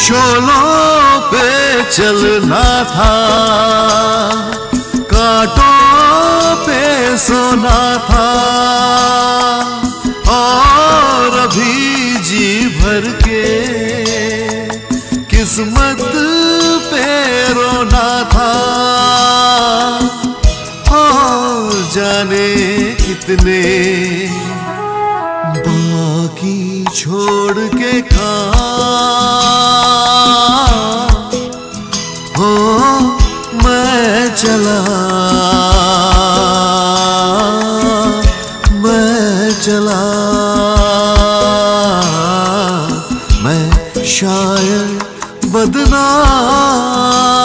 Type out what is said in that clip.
शोलों पे चलना था, कांटों पे सोना था, और अभी जी भर के किस्मत पे रोना था। और जाने कितने बाकी छोड़ के हो मैं चला, मैं चला, मैं शायर बदनाम।